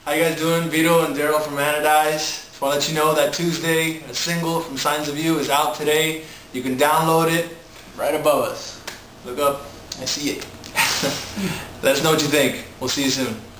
How you guys doing? Vito and Daryl from Anodize. Just want to let you know that Tuesday, a single from Signs of You is out today. You can download it right above us. Look up and see it. Let us know what you think. We'll see you soon.